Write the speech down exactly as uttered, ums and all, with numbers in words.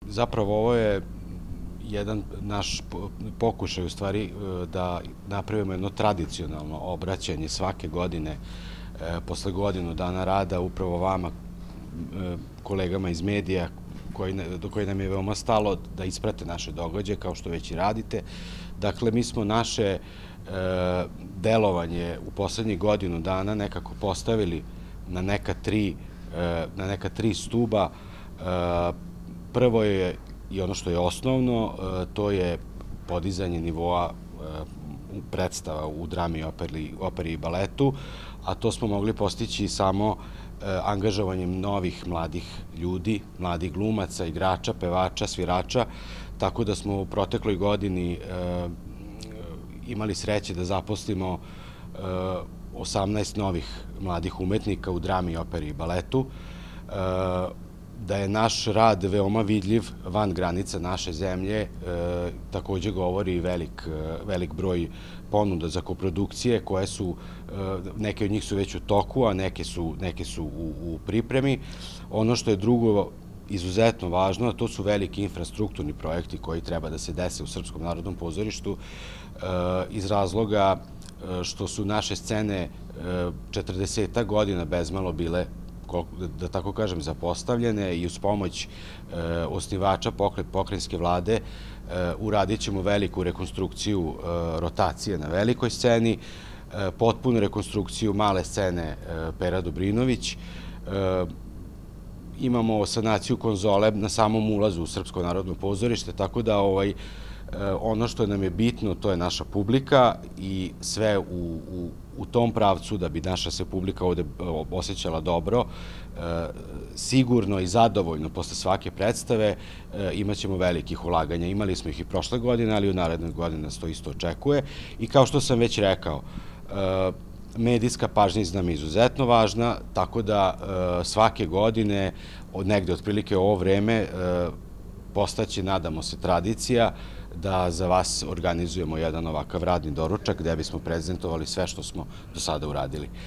Zapravo ovo je jedan naš pokušaj u stvari da napravimo jedno tradicionalno obraćanje svake godine posle godinu dana rada upravo vama, kolegama iz medija do koji nam je veoma stalo da isprate naše događaje kao što već i radite. Dakle, mi smo naše delovanje u poslednjih godinu dana nekako postavili na neka tri, na neka tri stuba. Prvo je i ono što je osnovno, to je podizanje nivoa predstava u drami, operi i baletu, a to smo mogli postići samo angažovanjem novih mladih ljudi, mladih glumaca, igrača, pevača, svirača, tako da smo u protekloj godini imali sreće da zaposlimo osamnaest novih mladih umetnika u drami, operi i baletu, da je naš rad veoma vidljiv van granica naše zemlje, takođe govori i velik broj ponuda za koprodukcije, koje su, neke od njih su već u toku, a neke su u pripremi. Ono što je drugo izuzetno važno, to su veliki infrastrukturni projekti koji treba da se dese u Srpskom narodnom pozorištu, iz razloga što su naše scene četrdesetak godina bezmalo bile, da tako kažem, zapostavljene, i uz pomoć osnivača pokrajinske vlade uradit ćemo veliku rekonstrukciju rotacije na velikoj sceni, potpunu rekonstrukciju male scene Pera Dobrinović, imamo sanaciju konzole na samom ulazu u Srpsko narodno pozorište, tako da ono što nam je bitno, to je naša publika, i sve u tom pravcu da bi naša se publika ovde osjećala dobro, sigurno i zadovoljno posle svake predstave, imat ćemo velikih ulaganja. Imali smo ih i prošle godine, ali u narednoj godini nas to isto očekuje. I kao što sam već rekao, medijska pažnja nam je izuzetno važna, tako da svake godine, negde otprilike ovo vreme, postaće, nadamo se, tradicija da za vas organizujemo jedan ovakav radni doručak gde bismo prezentovali sve što smo do sada uradili.